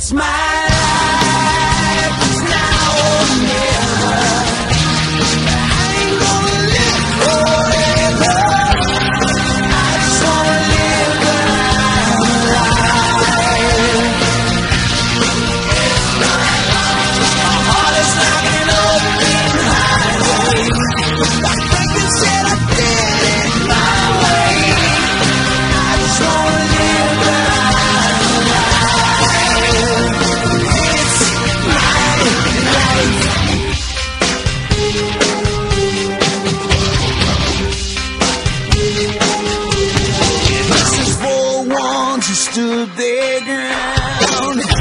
It's my life, it's now or never. I ain't gonna live forever. I just wanna live when I'm alive. It's my life, my heart is like an open highway. Franklin said I did it my way. I just wanna live when I'm alive. It's my life. This is for ones who stood their ground.